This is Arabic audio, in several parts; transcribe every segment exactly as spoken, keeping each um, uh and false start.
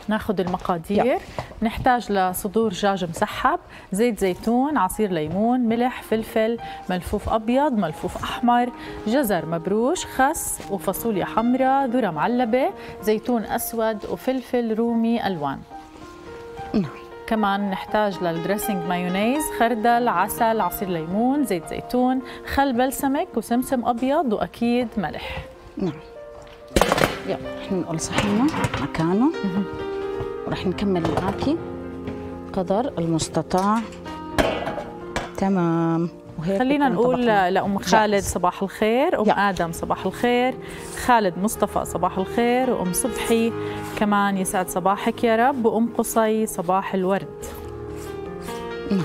ناخذ المقادير. يلا. نحتاج لصدور دجاج مسحب، زيت زيتون، عصير ليمون، ملح، فلفل ملفوف ابيض، ملفوف احمر، جزر مبروش، خس وفاصوليا حمراء، ذره معلبه، زيتون اسود وفلفل رومي الوان. نعم. كمان نحتاج للدريسنج مايونيز، خردل، عسل، عصير ليمون، زيت زيتون، خل بلسمك وسمسم ابيض واكيد ملح. نعم. يلا رح ننقل صحننا مكانه ورح نكمل معاكي قدر المستطاع. تمام. وهيك خلينا نقول لأم خالد جاهز. صباح الخير، أم يلا. آدم صباح الخير، خالد مصطفى صباح الخير، وأم صبحي كمان يسعد صباحك يا رب، وأم قصي صباح الورد. نعم.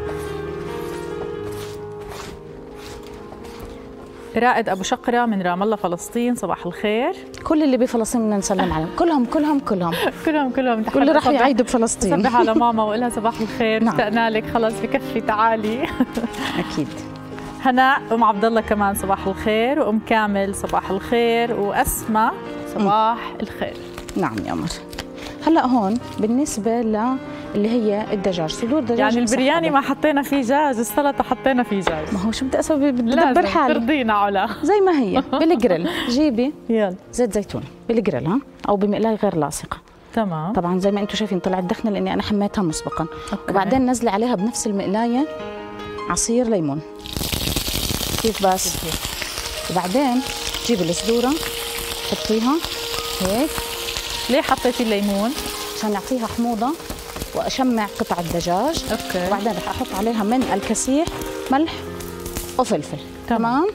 رائد أبو شقرة من رام الله فلسطين صباح الخير. كل اللي بفلسطين بدنا نسلم عليهم، كلهم كلهم كلهم كلهم كلهم كل راح يعيدوا بفلسطين. صبح على ماما وقلها صباح الخير. نعم. اشتقنا لك، خلص بكفي تعالي. اكيد. هناء أم عبد الله كمان صباح الخير، وأم كامل صباح الخير، وأسماء صباح م. الخير. نعم يا قمر. هلا هون بالنسبه ل اللي هي الدجاج، صدور دجاج يعني البرياني ما حطينا فيه دجاج، السلطه حطينا فيه دجاج. ما هو شو بدي اسوي؟ بدبر حالي. ترضينا علا زي ما هي بالجريل. جيبي يلا زيت زيتون بالجريل، ها، او بمقلايه غير لاصقه. تمام. طبعا زي ما انتم شايفين طلعت دخنه لاني انا حميتها مسبقا. أوكي. وبعدين نزلي عليها بنفس المقلايه عصير ليمون. كيف بس؟ وبعدين جيبي الصدوره حطيها هيك. ليه حطيتي الليمون؟ عشان يعطيها حموضه واشمع قطع الدجاج. اوكي. وبعدين رح احط عليها من الكسيح ملح وفلفل. تمام.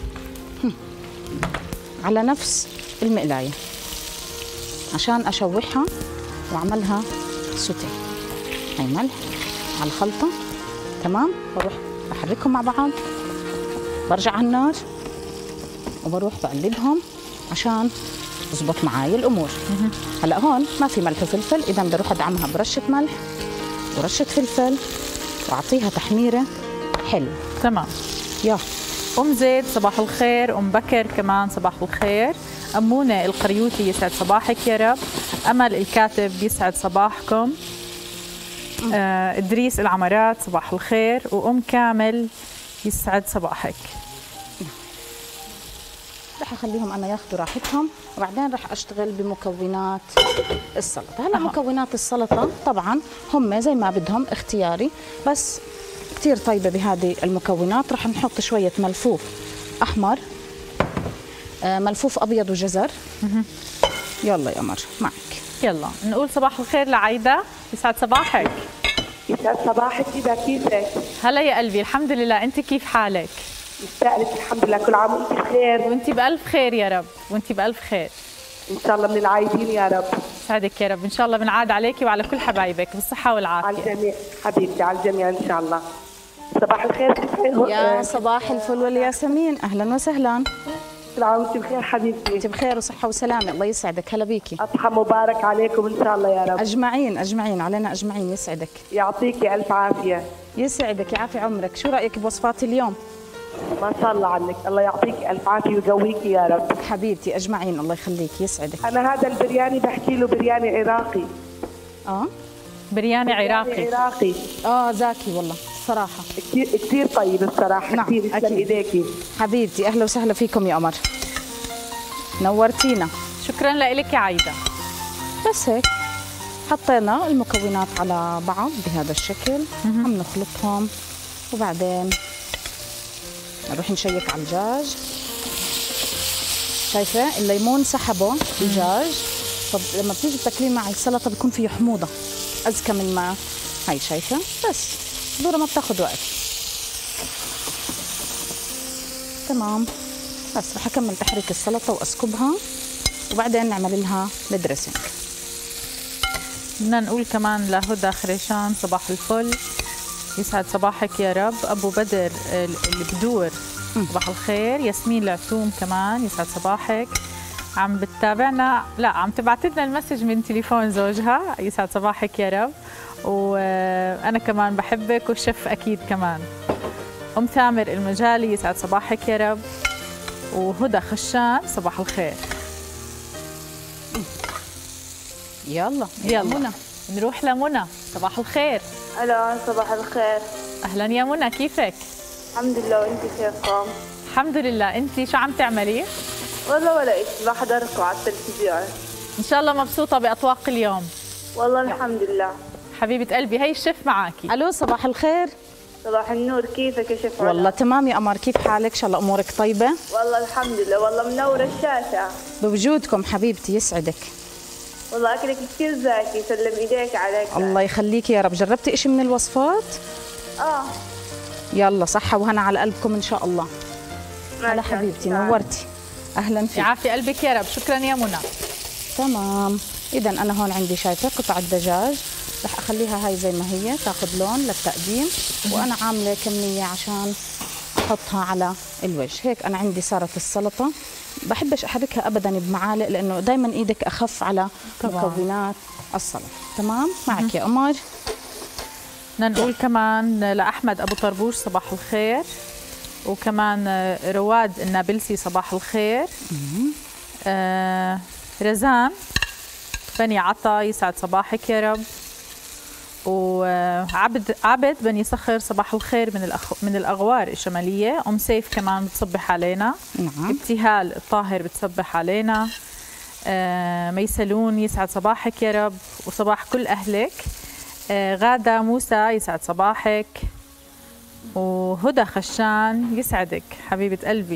على نفس المقلايه عشان اشوحها واعملها سوتيه. هي ملح على الخلطه. تمام. بروح بحركهم مع بعض، برجع على النار وبروح بقلبهم عشان تزبط معي الامور. هلا هون ما في ملح وفلفل، اذا بدي اروح ادعمها برشه ملح ورشه فلفل واعطيها تحميره حلوه. تمام. يا ام زيد صباح الخير، ام بكر كمان صباح الخير، امونه القريوتي يسعد صباحك يا رب، امل الكاتب يسعد صباحكم، آه ادريس العمرات صباح الخير، وام كامل يسعد صباحك. رح اخليهم انا ياخذوا راحتهم وبعدين رح اشتغل بمكونات السلطه. هلا أه. مكونات السلطه طبعا هم زي ما بدهم اختياري، بس كثير طيبه بهذه المكونات. رح نحط شويه ملفوف احمر، آه ملفوف ابيض وجزر. يلا يا قمر معك. يلا نقول صباح الخير لعايده يسعد صباحك. يسعد صباحك. إذا كيفك؟ هلا يا قلبي، الحمد لله، انت كيف حالك؟ مشتاقلك الحمد لله، كل عام وانت بخير. وانت بألف خير يا رب، وانت بألف خير ان شاء الله من العايدين يا رب. سعدك يا رب، ان شاء الله بنعاد عليكي وعلى كل حبايبك بالصحه والعافيه. على الجميع حبيبتي، على الجميع ان شاء الله. صباح الخير. يا صباح الفل والياسمين، اهلا وسهلا. كل عام وانت بخير حبيبتي. انت بخير وصحه وسلامه، الله يسعدك. هلا بيكي. اضحى مبارك عليكم ان شاء الله يا رب. اجمعين اجمعين علينا اجمعين. يسعدك. يعطيكي الف عافيه. يسعدك يعافي عمرك. شو رايك بوصفات اليوم؟ ما شاء الله عنك، الله يعطيكي الف عافيه ويقويكي يا رب. حبيبتي اجمعين، الله يخليك. يسعدك. انا هذا البرياني بحكي له برياني عراقي. اه برياني عراقي. عراقي. اه زاكي والله صراحه كثير كثير طيب الصراحه. نعم. كثير يسلم ايديكي حبيبتي. اهلا وسهلا فيكم يا قمر، نورتينا. شكرا لك يا عايده. بس هيك حطينا المكونات على بعض بهذا الشكل. عم نخلطهم وبعدين نروح نشيك على الدجاج. شايفه الليمون سحبه الدجاج، طب لما بتيجي تاكليه مع السلطه بيكون فيه حموضه اذكى من ما هي. شايفه بس الدوره ما بتاخذ وقت. تمام. بس رح اكمل تحريك السلطه واسكبها وبعدين نعمل لها الدريسنج. بدنا نقول كمان لهدى خريشان صباح الفل يسعد صباحك يا رب، ابو بدر البدور صباح الخير، ياسمين العتوم كمان يسعد صباحك، عم بتتابعنا، لا عم تبعت لنا المسج من تليفون زوجها، يسعد صباحك يا رب، وانا كمان بحبك والشيف اكيد كمان. ام ثامر المجالي يسعد صباحك يا رب، وهدى خشان صباح الخير. يلا يلا منى. نروح لمنى. صباح الخير. الو صباح الخير. اهلا يا منى، كيفك؟ الحمد لله، وانت كيفكم؟ الحمد لله. انت شو عم تعملي؟ والله ولا شيء، بحضركم على التلفزيون. ان شاء الله مبسوطه باطواق اليوم. والله الحمد لله. حبيبه قلبي، هي الشيف معاكي. الو صباح الخير. صباح النور، كيفك يا شيف علا؟ والله تمام يا قمر، كيف حالك؟ ان شاء الله امورك طيبه؟ والله الحمد لله، والله منورة الشاشة. بوجودكم حبيبتي، يسعدك. والله اكلك كثير زاكي، سلم ايديك عليك. الله يخليكي يا رب. جربتي اشي من الوصفات؟ اه. يلا صحة وهنا على قلبكم ان شاء الله. ماشي. هلا حبيبتي، نورتي. اهلا فيك. يعافي قلبك يا رب. شكرا يا منى. تمام. اذا انا هون عندي شايفه قطعه دجاج، رح اخليها هاي زي ما هي تاخذ لون للتقديم، وانا عامله كميه عشان احطها على الوجه. هيك انا عندي صارت السلطه. بحبش احركها ابدا بمعالق لانه دائما ايدك اخف على طبعاً. مكونات السلطه. تمام معك يا قمر. بدنا نقول كمان لاحمد ابو طربوش صباح الخير، وكمان رواد النابلسي صباح الخير. آه رزان بني عطا يسعد صباحك يا رب. وعبد عبد بني صخر صباح الخير من الأخ... من الاغوار الشماليه. ام سيف كمان بتصبح علينا. نعم. ابتهال الطاهر بتصبح علينا. آه ميسلون يسعد صباحك يا رب وصباح كل اهلك. آه غاده موسى يسعد صباحك. وهدى خشان يسعدك حبيبه قلبي.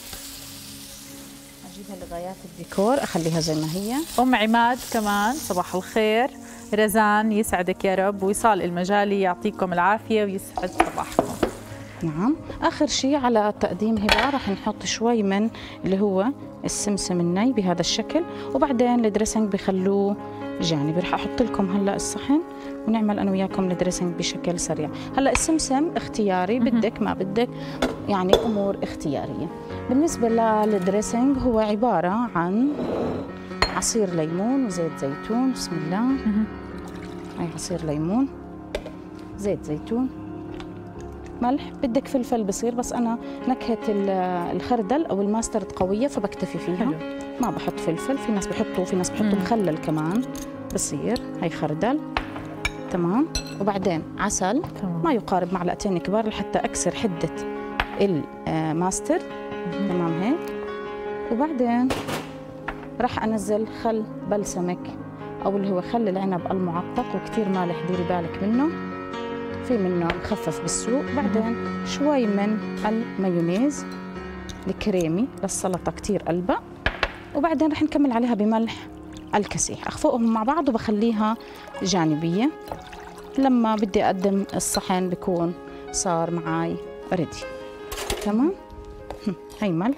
اجيبها لغايات الديكور، اخليها زي ما هي. ام عماد كمان صباح الخير. رزان يسعدك يا رب. وصال المجالي يعطيكم العافيه ويسعد صباحكم. نعم. اخر شيء على التقديم هبه راح نحط شوي من اللي هو السمسم الني بهذا الشكل، وبعدين الدريسنج بخلوه جانبي. رح احط لكم هلا الصحن ونعمل انا وياكم الدريسنج بشكل سريع. هلا السمسم اختياري، بدك ما بدك، يعني امور اختياريه. بالنسبه للدريسنج هو عباره عن عصير ليمون وزيت زيتون. بسم الله. هاي عصير ليمون، زيت زيتون، ملح، بدك فلفل بصير، بس انا نكهه الخردل او الماسترد قويه فبكتفي فيها. حلو. ما بحط فلفل، في ناس بحطوا في ناس بحطوا مخلل كمان بصير. هاي خردل. تمام. وبعدين عسل. تمام. ما يقارب معلقتين كبار لحتى اكسر حده الماسترد. تمام هيك. وبعدين راح انزل خل بلسمك او اللي هو خل العنب المعطق، وكثير مالح ديري بالك منه، في منه مخفف بالسوق. بعدين شوي من المايونيز الكريمي للسلطه كثير قلبة. وبعدين رح نكمل عليها بملح الكسيح. اخفقهم مع بعض وبخليها جانبيه. لما بدي اقدم الصحن بكون صار معي ريدي. تمام. هي ملح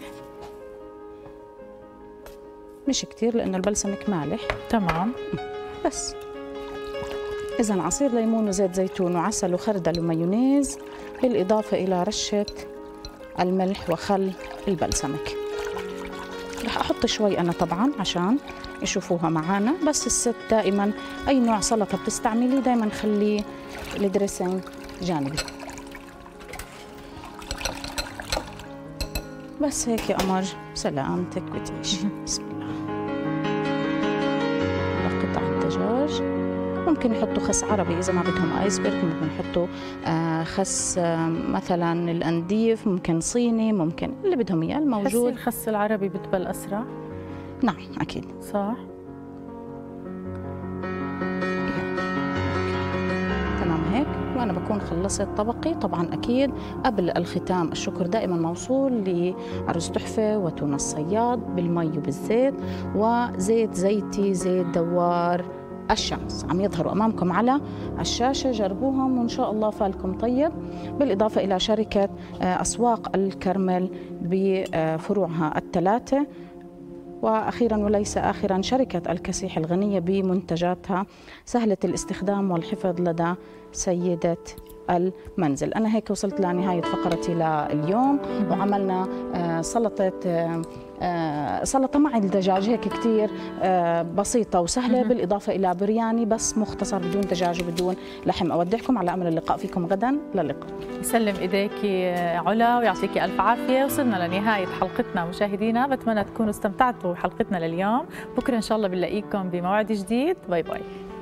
مش كتير لأنه البلسمك مالح. تمام. بس إذا عصير ليمون وزيت زيتون وعسل وخردل ومايونيز، بالإضافة إلى رشة الملح وخل البلسمك. رح أحط شوي أنا طبعا عشان يشوفوها معانا. بس الست دائما أي نوع سلطة بتستعمليه دائما خليه الدريسنج جانبي. بس هيك يا قمر، سلامتك بتعيشي. بسم الله. قطع الدجاج ممكن يحطوا خس عربي اذا ما بدهم ايسبرغ، ممكن يحطوا آه خس آه مثلا الانديف، ممكن صيني، ممكن اللي بدهم اياه الموجود. بس الخس العربي بتبل اسرع. نعم اكيد. صح. تمام هيك. وانا بكون خلصت طبقي. طبعا اكيد قبل الختام الشكر دائما موصول لعروس تحفه وتونه الصياد بالمي وبالزيت وزيت زيتي، زيت دوار الشمس، عم يظهروا امامكم على الشاشه. جربوهم وان شاء الله فالكم طيب. بالاضافه الى شركه اسواق الكرمل بفروعها الثلاثه. واخيرا وليس اخرا شركه الكسيح الغنيه بمنتجاتها سهله الاستخدام والحفظ لدى سيده المنزل. انا هيك وصلت لنهايه فقرتي لليوم، وعملنا سلطه آه سلطة مع الدجاج هيك كتير آه بسيطة وسهلة، مم. بالإضافة إلى برياني بس مختصر بدون دجاج وبدون لحم. أودعكم على أمل اللقاء فيكم غدا، للقاء. يسلم ايديكي علا ويعطيكي الف عافيه. وصلنا لنهايه حلقتنا مشاهدينا، بتمنى تكونوا استمتعتوا بحلقتنا لليوم. بكره ان شاء الله بنلاقيكم بموعد جديد. باي باي.